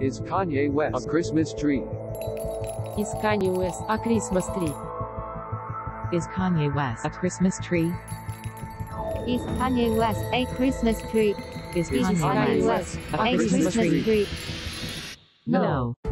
Is Kanye West a Christmas tree? Is Kanye West a Christmas tree? Is Kanye West a Christmas tree? Is Kanye West a Christmas tree? Is Is Kanye Kanye West West a A Christmas Christmas tree? tree? No.